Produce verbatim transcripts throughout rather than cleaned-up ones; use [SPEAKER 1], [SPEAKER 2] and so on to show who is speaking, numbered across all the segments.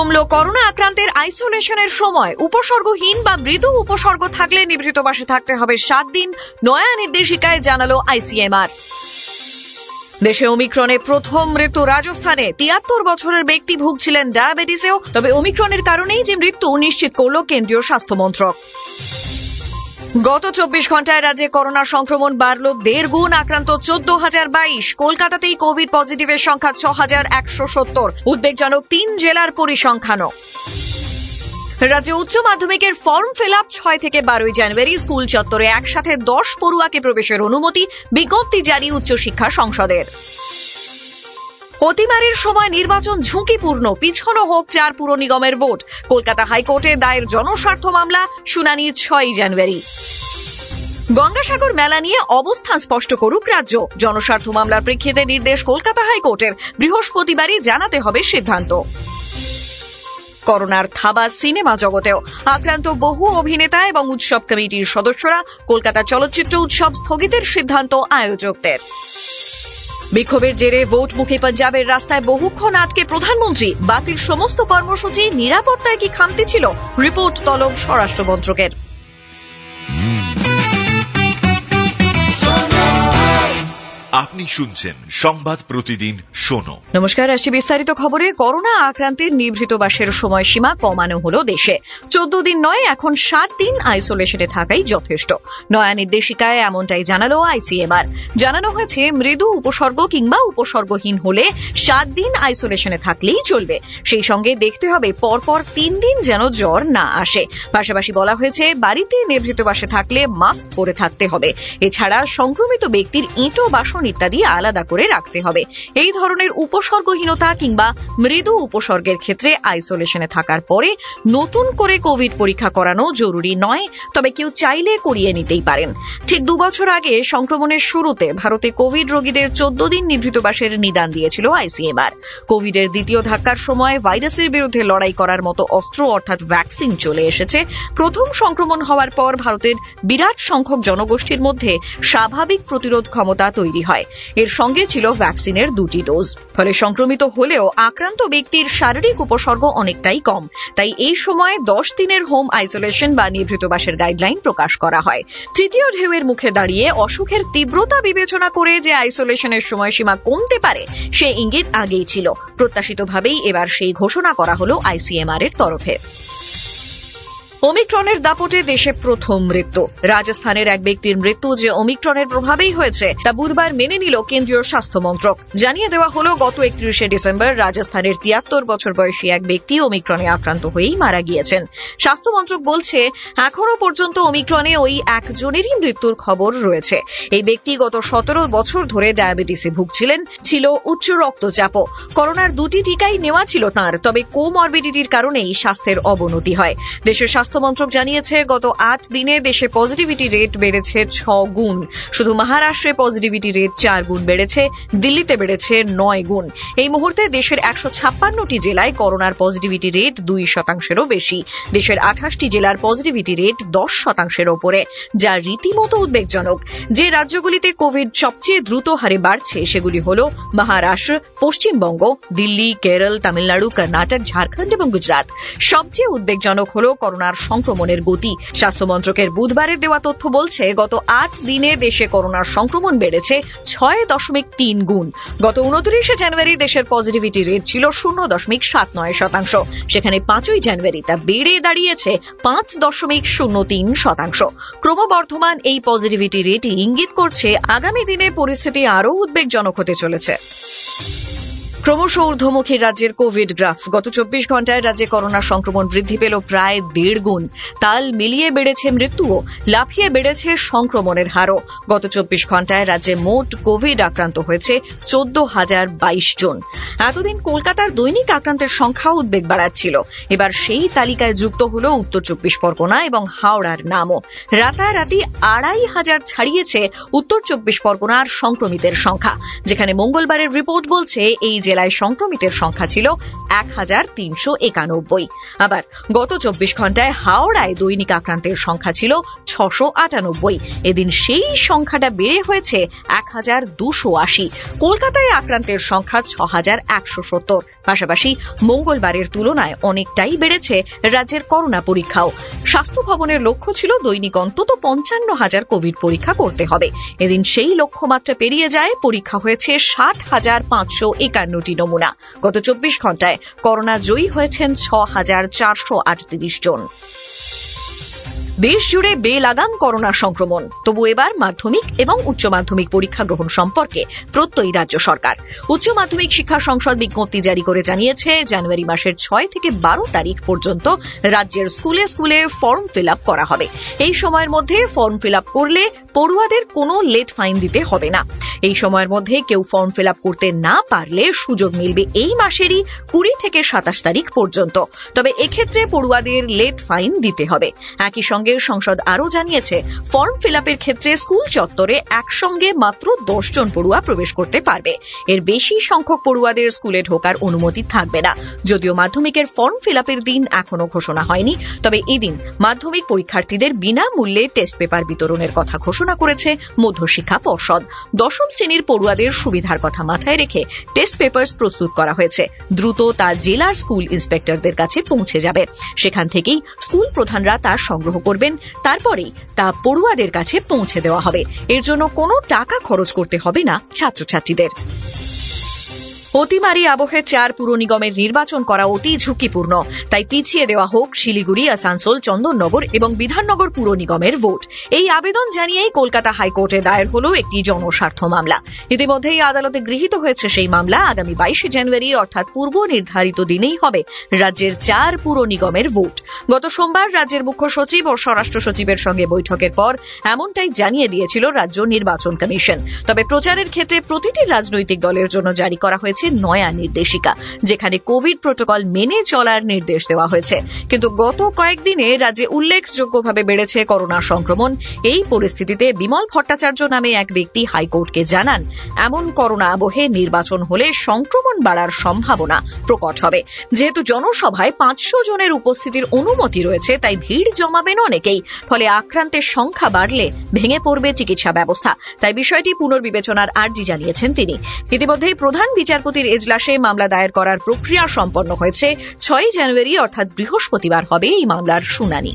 [SPEAKER 1] কমল corona আক্রান্তের আইসোলেশনের সময়। উপসর্গহীন বা মৃদু উপসর্গ থাকলে নিভৃত বাসে থাকতে হবে সাত দিন, নয়া নির্দেশিকায় জানালো আইসিএমআর। দেশে ওমিক্রনে প্রথম মৃত্যু রাজস্থানে। তিয়াত্তর বছরের ব্যক্তি ভুগছিলেন ডায়াবেটিসেও, তবে ওমিক্রনের কারণেই যে মৃত্যু নিশ্চিত করল কেন্দ্রীয় স্বাস্থ্য মন্ত্রক। গত চব্বিশ ঘন্টায় রাজ্যে করোনা সংক্রমণ বাড়ল দেড় গুণ, আক্রান্ত চোদ্দ হাজার বাইশ। কলকাতাতেই কোভিড পজিটিভের সংখ্যা ছ হাজার একশো সত্তর। উদ্বেগজনক তিন জেলার পরিসংখ্যানও। রাজ্যে উচ্চ মাধ্যমিকের ফর্ম ফিল আপ ছয় থেকে বারোই জানুয়ারি। স্কুল চত্বরে একসাথে দশ পড়ুয়াকে প্রবেশের অনুমতি। বিজ্ঞপ্তি জারি উচ্চশিক্ষা সংসদের। অতিমারির সময় নির্বাচন ঝুঁকিপূর্ণ, পিছনো হোক চার পুর নিগমের ভোট। কলকাতা হাইকোর্টে দায়ের জনস্বার্থ মামলা, শুনানি ছয়ই জানুয়ারি। গঙ্গাসাগর মেলা নিয়ে অবস্থান স্পষ্ট করুক রাজ্য। জনস্বার্থ মামলার প্রেক্ষিতে নির্দেশ কলকাতা হাইকোর্টের। বৃহস্পতিবারই জানাতে হবে সিদ্ধান্ত। করোনার থাবা সিনেমা জগতেও। আক্রান্ত বহু অভিনেতা এবং উৎসব কমিটির সদস্যরা। কলকাতা চলচ্চিত্র উৎসব স্থগিতের সিদ্ধান্ত আয়োজকদের। বিক্ষোভের জেরে ভোটমুখী পাঞ্জাবের রাস্তায় বহুক্ষণ আটকে প্রধানমন্ত্রী। বাতিল সমস্ত কর্মসূচি, নিরাপত্তায় কি খামতি ছিল? রিপোর্ট তলব স্বরাষ্ট্র মন্ত্রকের।
[SPEAKER 2] আপনি শুনছেন সংবাদ প্রতিদিন শোনো।
[SPEAKER 1] নমস্কার, আসছি বিস্তারিত খবরে। করোনা আক্রান্তের নিভৃত বাসের সময়সীমা কমানো হলো দেশে। চোদ্দ দিন নয়, এখন সাত দিন আইসোলেশনে থাকাই যথেষ্ট। নয়া নির্দেশিকায় এমনটাই জানালো আইসিএমআর। জানানো হয়েছে মৃদু উপসর্গ কিংবা উপসর্গহীন হলে সাত দিন আইসোলেশনে থাকলেই চলবে। সেই সঙ্গে দেখতে হবে পরপর তিন দিন যেন জ্বর না আসে। পাশাপাশি বলা হয়েছে বাড়িতে নিভৃত বাসে থাকলে মাস্ক পরে থাকতে হবে। এছাড়া সংক্রমিত ব্যক্তির ইঁটো বাসন ইত্যাদি আলাদা করে রাখতে হবে। এই ধরনের উপসর্গহীনতা কিংবা মৃদু উপসর্গের ক্ষেত্রে আইসোলেশনে থাকার পরে নতুন করে কোভিড পরীক্ষা করানো জরুরি নয়, তবে কেউ চাইলে করিয়ে নিতেই পারেন। ঠিক দুবছর আগে সংক্রমণের শুরুতে ভারতে কোভিড রোগীদের চোদ্দ দিন নিভৃতবাসের নিদান দিয়েছিল আইসিএমআর। কোভিডের দ্বিতীয় ধাক্কার সময় ভাইরাসের বিরুদ্ধে লড়াই করার মতো অস্ত্র অর্থাৎ ভ্যাকসিন চলে এসেছে। প্রথম সংক্রমণ হওয়ার পর ভারতের বিরাট সংখ্যক জনগোষ্ঠীর মধ্যে স্বাভাবিক প্রতিরোধ ক্ষমতা তৈরি হয়। এর সঙ্গে ছিল ভ্যাকসিনের দুটি ডোজ। ফলে সংক্রমিত হলেও আক্রান্ত ব্যক্তির শারীরিক উপসর্গ অনেকটাই কম। তাই এই সময় দশ দিনের হোম আইসোলেশন বা নিভৃতবাসের গাইডলাইন প্রকাশ করা হয়। তৃতীয় ঢেউয়ের মুখে দাঁড়িয়ে অসুখের তীব্রতা বিবেচনা করে যে আইসোলেশনের সময়সীমা কমতে পারে সে ইঙ্গিত আগেই ছিল। প্রত্যাশিতভাবেই এবার সেই ঘোষণা করা হল আইসিএমআর এর তরফে। ওমিক্রনের দাপটে দেশে প্রথম মৃত্যু। রাজস্থানের এক ব্যক্তির মৃত্যু যে ওমিক্রনের প্রভাবেই হয়েছে তা বুধবার মেনে নিল কেন্দ্রীয় স্বাস্থ্য মন্ত্রক। জানিয়ে দেওয়া হল গত একত্রিশে ডিসেম্বর রাজস্থানের তিয়াত্তর বছর বয়সী এক ব্যক্তি ওমিক্রনে আক্রান্ত হয়েই মারা গিয়েছেন। স্বাস্থ্য মন্ত্রক বলছে এখনো পর্যন্ত ওমিক্রনে ওই একজনেরই মৃত্যুর খবর রয়েছে। এই ব্যক্তি গত সতেরো বছর ধরে ডায়াবেটিসে ভুগছিলেন, ছিল উচ্চ রক্তচাপও। করোনার দুটি টিকাই নেওয়া ছিল তাঁর, তবে কোমরবিডিটির কারণেই স্বাস্থ্যের অবনতি হয়। দেশের স্বাস্থ্য মন্ত্রক জানিয়েছে গত আট দিনে দেশে পজিটিভিটি রেট বেড়েছে ছ গুণ। শুধু মহারাষ্ট্রে পজিটিভিটি রেট চার গুণ বেড়েছে, দিল্লিতে বেড়েছে নয় গুণ। এই মুহূর্তে দেশের একশো ছাপ্পান্নটি জেলায় করোনার পজিটিভিটি রেট দুই শতাংশেরও বেশি। দেশের আঠাশটি জেলার পজিটিভিটি রেট দশ শতাংশের ওপরে, যা রীতিমতো উদ্বেগজনক। যে রাজ্যগুলিতে কোভিড সবচেয়ে দ্রুত হারে বাড়ছে সেগুলি হল মহারাষ্ট্র, পশ্চিমবঙ্গ, দিল্লি, কেরল, তামিলনাড়ু, কর্ণাটক, ঝাড়খণ্ড এবং গুজরাট। সবচেয়ে উদ্বেগজনক হল করোনার সংক্রমণের গতি। স্বাস্থ্য মন্ত্রকের বুধবারের দেওয়া তথ্য বলছে গত আট দিনে দেশে করোনার সংক্রমণ বেড়েছে ছয় দশমিক তিন গুণ। গত উনত্রিশে জানুয়ারি দেশের পজিটিভিটি রেট ছিল শূন্য দশমিক সাত নয় শতাংশ। সেখানে পাঁচই জানুয়ারি তা বেড়ে দাঁড়িয়েছে পাঁচ দশমিক শূন্য তিন শতাংশ। ক্রমবর্ধমান এই পজিটিভিটি রেটই ইঙ্গিত করছে আগামী দিনে পরিস্থিতি আরও উদ্বেগজনক হতে চলেছে। ক্রমশ ঊর্ধ্বমুখী রাজ্যের কোভিড গ্রাফ। গত চব্বিশ ঘন্টায় রাজ্যে করোনা সংক্রমণ বৃদ্ধি পেল প্রায় দেড় গুণ। তাল মিলিয়ে বেড়েছে মৃত্যুও, লাফিয়ে বেড়েছে সংক্রমণের হারও। গত চব্বিশ ঘন্টায় রাজ্যে মোট কোভিড আক্রান্ত হয়েছে চোদ্দ হাজার বাইশ জন। এতদিন কলকাতার দৈনিক আক্রান্তের সংখ্যা উদ্বেগ বাড়াচ্ছিল। এবার সেই তালিকায় যুক্ত হল উত্তর চব্বিশ পরগনা এবং হাওড়ার নামও। রাতারাতি আড়াই হাজার ছাড়িয়েছে উত্তর চব্বিশ পরগনার সংক্রমিতের সংখ্যা, যেখানে মঙ্গলবারের রিপোর্ট বলছে এই জেলায় সংক্রমিতের সংখ্যা ছিল এক হাজার তিনশো একানব্বই। আবার গত চব্বিশ ঘন্টায় হাওড়ায় দৈনিক আক্রান্তের সংখ্যা ছিল ছশো আটানব্বই। এদিন সেই সংখ্যাটা বেড়ে হয়েছে এক হাজার দুশো আশি। কলকাতায় আক্রান্তের সংখ্যা ছ হাজার একশো সত্তর। পাশাপাশি মঙ্গলবারের তুলনায় অনেকটাই বেড়েছে রাজ্যের করোনা পরীক্ষাও। স্বাস্থ্য ভবনের লক্ষ্য ছিল দৈনিক অন্তত পঞ্চান্ন হাজার কোভিড পরীক্ষা করতে হবে। এদিন সেই লক্ষ্যমাত্রা পেরিয়ে যায়, পরীক্ষা হয়েছে ষাট হাজার পাঁচশো একান্নটি নমুনা। গত চব্বিশ ঘন্টায় করোনা জয়ী হয়েছেন ছ হাজার চারশো আটত্রিশ জন। দেশ জুড়ে বেলাগাম করোনা সংক্রমণ, তবু এবার মাধ্যমিক এবং উচ্চ মাধ্যমিক পরীক্ষা গ্রহণ সম্পর্কে প্রত্যয়ী রাজ্য সরকার। উচ্চ মাধ্যমিক শিক্ষা সংসদ বিজ্ঞপ্তি জারি করে জানিয়েছে, জানুয়ারি মাসের ছয় থেকে বারো তারিখ পর্যন্ত রাজ্যের স্কুলে স্কুলে ফর্ম ফিল আপ করা হবে। এই সময়ের মধ্যে ফর্ম ফিল আপ করলে পড়ুয়াদের কোনো লেট ফাইন দিতে হবে না। এই সময়ের মধ্যে কেউ ফর্ম ফিল আপ করতে না পারলে সুযোগ মিলবে এই মাসেরই কুড়ি থেকে সাতাশ তারিখ পর্যন্ত। তবে এক্ষেত্রে পড়ুয়াদের লেট ফাইন দিতে হবে। একই সঙ্গে সংসদ আরও জানিয়েছে, ফর্ম ফিল আপের ক্ষেত্রে স্কুল চত্বরে একসঙ্গে মাত্র দশ জন পড়ুয়া প্রবেশ করতে পারবে। এর বেশি সংখ্যক পড়ুয়াদের স্কুলে ঢোকার অনুমতি থাকবে না। যদিও মাধ্যমিকের ফর্ম ফিল আপের দিন এখনো ঘোষণা হয়নি, তবে এদিন মাধ্যমিক পরীক্ষার্থীদের বিনামূল্যে টেস্ট পেপার বিতরণের কথা ঘোষণা করেছে মধ্যশিক্ষা পর্ষদ। দশম শ্রেণীর পড়ুয়াদের সুবিধার কথা মাথায় রেখে টেস্ট পেপার প্রস্তুত করা হয়েছে। দ্রুত তা জেলার স্কুল ইন্সপেক্টরদের কাছে পৌঁছে যাবে। সেখান থেকেই স্কুল প্রধানরা তা সংগ্রহ করবেন, তারপরেই তা পড়ুয়াদের কাছে পৌঁছে দেওয়া হবে। এর জন্য কোনো টাকা খরচ করতে হবে না ছাত্রছাত্রীদের। অতিমারি আবহে চার পুর নিগমের নির্বাচন করা অতি ঝুঁকিপূর্ণ, তাই পিছিয়ে দেওয়া হোক শিলিগুড়ি, আসানসোল, চন্দননগর এবং বিধাননগর পুর নিগমের ভোট। এই আবেদন জানিয়েই কলকাতা হাইকোর্টে দায়ের হল একটি জনস্বার্থ মামলা। ইতিমধ্যেই আদালতে গৃহীত হয়েছে সেই মামলা। আগামী বাইশে জানুয়ারি অর্থাৎ পূর্ব নির্ধারিত দিনেই হবে রাজ্যের চার পুর নিগমের ভোট। গত সোমবার রাজ্যের মুখ্য সচিব ও স্বরাষ্ট্র সচিবের সঙ্গে বৈঠকের পর এমনটাই জানিয়ে দিয়েছিল রাজ্য নির্বাচন কমিশন। তবে প্রচারের ক্ষেত্রে প্রতিটি রাজনৈতিক দলের জন্য জারি করা হয়েছে নয়া নির্দেশিকা, যেখানে কোভিড প্রোটোকল মেনে চলার নির্দেশ দেওয়া হয়েছে। কিন্তু গত কয়েকদিনে রাজ্যে উল্লেখযোগ্যভাবে বেড়েছে করোনা সংক্রমণ। এই পরিস্থিতিতে বিমল ভট্টাচার্য নামে এক ব্যক্তি হাইকোর্টকে জানান, এমন করোনা আবহে নির্বাচন হলে সংক্রমণ বাড়ার সম্ভাবনা প্রকট হবে। যেহেতু জনসভায় পাঁচশো জনের উপস্থিতির অনুমতি রয়েছে, তাই ভিড় জমাবেন অনেকেই। ফলে আক্রান্তের সংখ্যা বাড়লে ভেঙে পড়বে চিকিৎসা ব্যবস্থা। তাই বিষয়টি পুনর্বিবেচনার আর্জি জানিয়েছেন তিনি। ইতিমধ্যেই প্রধান বিচারপতি এজলাসে মামলা দায়ের করার প্রক্রিয়া সম্পন্ন হয়েছে। ছয়ই জানুয়ারি অর্থাৎ বৃহস্পতিবার হবে এই মামলার শুনানি।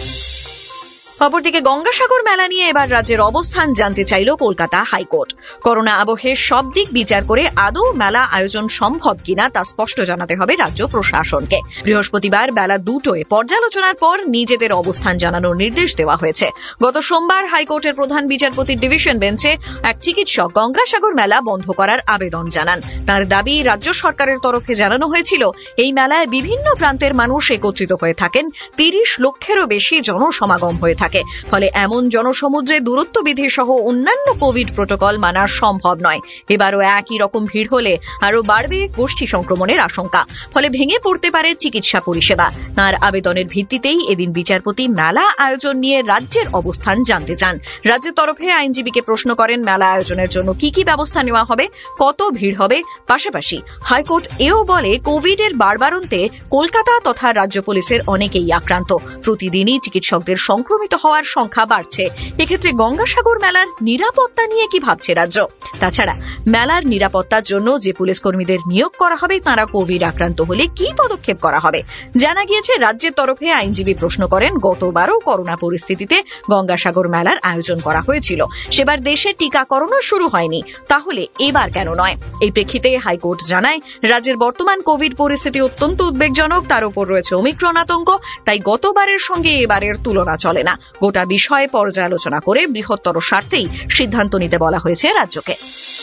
[SPEAKER 1] অপরদিকে গঙ্গাসাগর মেলা নিয়ে এবার রাজ্যের অবস্থান জানতে চাইল কলকাতা হাইকোর্ট। করোনা আবহে সব দিক বিচার করে আদৌ মেলা আয়োজন সম্ভব কিনা তা স্পষ্ট জানাতে হবে রাজ্য প্রশাসনকে। বৃহস্পতিবার বেলা দুটোয় পর্যালোচনার পর নিজেদের অবস্থান জানানোর নির্দেশ দেওয়া হয়েছে। গত সোমবার হাইকোর্টের প্রধান বিচারপতির ডিভিশন বেঞ্চে এক চিকিৎসক গঙ্গাসাগর মেলা বন্ধ করার আবেদন জানান। তার দাবি, রাজ্য সরকারের তরফে জানানো হয়েছিল এই মেলায় বিভিন্ন প্রান্তের মানুষ একত্রিত হয়ে থাকেন, তিরিশ লক্ষেরও বেশি জনসমাগম হয়ে থাকে। ফলে এমন জনসমুদ্রে দূরত্ব বিধি সহ অন্যান্য কোভিড প্রোটোকল মানা সম্ভব নয়। এবারও একই রকম ভিড় হলে আরও বাড়বে গোষ্ঠী সংক্রমণের আশঙ্কা। ফলে ভেঙে পড়তে পারে চিকিৎসা পরিষেবা। তাঁর আবেদনের ভিত্তিতেই এদিন বিচারপতি মেলা আয়োজন নিয়ে রাজ্যের অবস্থান জানতে চান। রাজ্যের তরফে আইনজীবীকে প্রশ্ন করেন, মেলা আয়োজনের জন্য কি কি ব্যবস্থা নেওয়া হবে, কত ভিড় হবে। পাশাপাশি হাইকোর্ট এও বলে, কোভিডের বাড়বাড়ন্তে কলকাতা তথা রাজ্য পুলিশের অনেকেই আক্রান্ত। প্রতিদিনই চিকিৎসকদের সংক্রমিত হওয়ার সংখ্যা বাড়ছে। এক্ষেত্রে গঙ্গাসাগর মেলার নিরাপত্তা নিয়ে কি ভাবছে রাজ্য? তাছাড়া মেলার নিরাপত্তার জন্য যে পুলিশ কর্মীদের নিয়োগ করা হবে, তারা কোভিড আক্রান্ত হলে কি পদক্ষেপ করা হবে? জানা গিয়েছে, রাজ্যের তরফে আইনজীবী প্রশ্ন করেন, গতবারও করোনা পরিস্থিতিতে গঙ্গাসাগর মেলার আয়োজন করা হয়েছিল, সেবার দেশে টিকাকরণও শুরু হয়নি, তাহলে এবার কেন নয়? এই প্রেক্ষিতে হাইকোর্ট জানায়, রাজ্যের বর্তমান কোভিড পরিস্থিতি অত্যন্ত উদ্বেগজনক, তার উপর রয়েছে ওমিক্রন আতঙ্ক, তাই গতবারের সঙ্গে এবারের তুলনা চলে না। গোটা বিষয়ে পর্যালোচনা করে বৃহত্তর স্বার্থেই সিদ্ধান্ত নিতে বলা হয়েছে রাজ্যকে।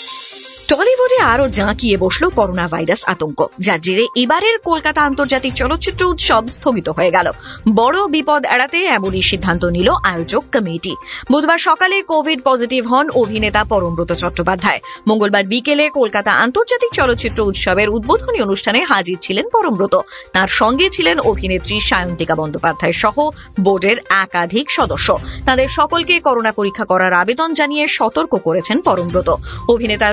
[SPEAKER 1] টলিউডে আরও জাঁকিয়ে বসল করোনা ভাইরাস আতঙ্ক, যার জেরে এবারের কলকাতা আন্তর্জাতিক চলচ্চিত্র উৎসব স্থগিত হয়ে গেল। বড় বিপদ এড়াতে এমনই সিদ্ধান্ত নিল আয়োজক কমিটি। বুধবার সকালে কোভিড পজিটিভ হন অভিনেতা পরমব্রত চট্টোপাধ্যায়। মঙ্গলবার বিকেলে কলকাতা আন্তর্জাতিক চলচ্চিত্র উৎসবের উদ্বোধনী অনুষ্ঠানে হাজির ছিলেন পরমব্রত। তার সঙ্গে ছিলেন অভিনেত্রী সায়ন্তিকা বন্দ্যোপাধ্যায় সহ বোর্ডের একাধিক সদস্য। তাদের সকলকে করোনা পরীক্ষা করার আবেদন জানিয়ে সতর্ক করেছেন পরমব্রত। অভিনেতা রুদ্রনীল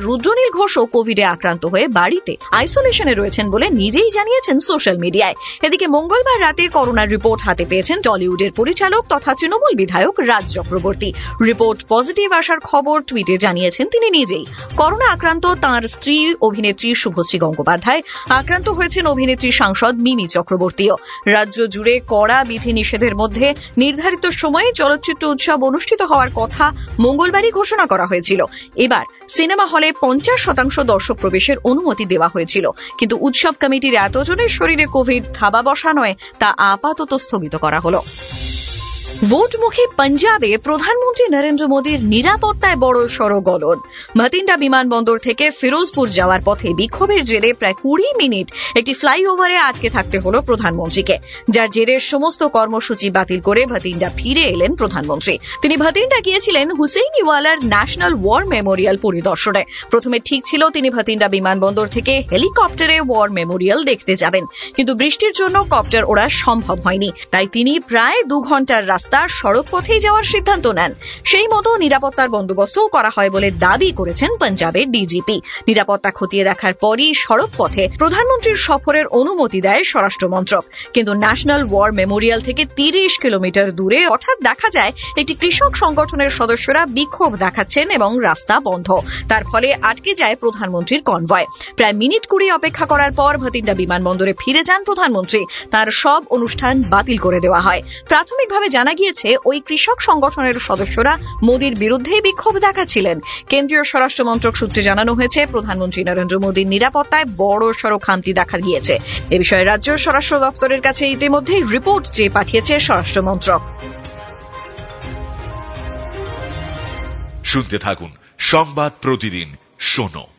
[SPEAKER 1] অনিল ঘোষও কোভিডে আক্রান্ত হয়ে বাড়িতে আইসোলেশনে রয়েছেন বলে নিজেই জানিয়েছেন সোশ্যাল মিডিয়ায়। এদিকে মঙ্গলবার রাতে করোনার রিপোর্ট হাতে পেয়েছেন টলিউডের পরিচালক তথা তৃণমূল বিধায়ক রাজ চক্রবর্তী। রিপোর্ট পজিটিভ আসার খবর টুইটে জানিয়েছেন তিনি নিজেই। করোনা আক্রান্ত তাঁর স্ত্রী অভিনেত্রী শুভশ্রী গঙ্গোপাধ্যায়, আক্রান্ত হয়েছেন অভিনেত্রী সাংসদ মিমি চক্রবর্তীও। রাজ্য জুড়ে কড়া বিধিনিষেধের মধ্যে নির্ধারিত সময়ে চলচ্চিত্র উৎসব অনুষ্ঠিত হওয়ার কথা মঙ্গলবারই ঘোষণা করা হয়েছিল। এবার সিনেমা হলে পঞ্চাশ শতাংশ দর্শক প্রবেশের অনুমতি দেওয়া হয়েছিল, কিন্তু উৎসব কমিটির এতজনের শরীরে কোভিড থাবা বসা নয়, তা আপাতত স্থগিত করা হলো। ভোটমুখী পাঞ্জাবে প্রধানমন্ত্রী নরেন্দ্র মোদীর নিরাপত্তায় বড় সড় গলদ। ভাতিন্ডা বিমানবন্দর থেকে ফিরোজপুর যাওয়ার পথে বিক্ষোভের জেরে প্রায় কুড়ি মিনিট একটি ফ্লাইওভারে আটকে থাকতে হল প্রধানমন্ত্রীকে, যার জেরে সমস্ত কর্মসূচি বাতিল করে ভাতিন্ডা ফিরে এলেন প্রধানমন্ত্রী। তিনি ভাতিন্ডা গিয়েছিলেন হুসেইনিওয়ালার ন্যাশনাল ওয়ার মেমোরিয়াল পরিদর্শনে। প্রথমে ঠিক ছিল তিনি ভাতিন্ডা বিমানবন্দর থেকে হেলিকপ্টারে ওয়ার মেমোরিয়াল দেখতে যাবেন, কিন্তু বৃষ্টির জন্য কপ্টার ওড়া সম্ভব হয়নি। তাই তিনি প্রায় দু ঘন্টার রাস্তা তার সড়ক পথেই যাওয়ার সিদ্ধান্ত নেন। সেই মতো নিরাপত্তার বন্দোবস্তও করা হয় বলে দাবি করেছেন পাঞ্জাবের ডিজিপি। নিরাপত্তা খতিয়ে দেখার পরই সড়ক পথে প্রধানমন্ত্রীর সফরের অনুমতি দেয় স্বরাষ্ট্র মন্ত্রক। কিন্তু ন্যাশনাল ওয়ার মেমোরিয়াল থেকে তিরিশ কিলোমিটার দূরে হঠাৎ দেখা যায় একটি কৃষক সংগঠনের সদস্যরা বিক্ষোভ দেখাচ্ছেন এবং রাস্তা বন্ধ। তার ফলে আটকে যায় প্রধানমন্ত্রীর কনভয়। প্রায় মিনিট কুড়ি অপেক্ষা করার পর ভাতিন্ডা বিমানবন্দরে ফিরে যান প্রধানমন্ত্রী। তার সব অনুষ্ঠান বাতিল করে দেওয়া হয়। প্রাথমিকভাবে জানা গিয়েছে ওই কৃষক সংগঠনের সদস্যরা মোদীর বিরুদ্ধেই বিক্ষোভ দেখাচ্ছিলেন। কেন্দ্রীয় স্বরাষ্ট্র মন্ত্রক সূত্রে জানানো হয়েছে প্রধানমন্ত্রী নরেন্দ্র মোদীর নিরাপত্তায় বড় সড় খামতি দেখা গিয়েছে। এ বিষয়ে রাজ্য স্বরাষ্ট্র দপ্তরের কাছে ইতিমধ্যেই রিপোর্ট চেয়ে পাঠিয়েছে স্বরাষ্ট্র মন্ত্রক।
[SPEAKER 2] শুনতে থাকুন সংবাদ প্রতিদিন শোনো।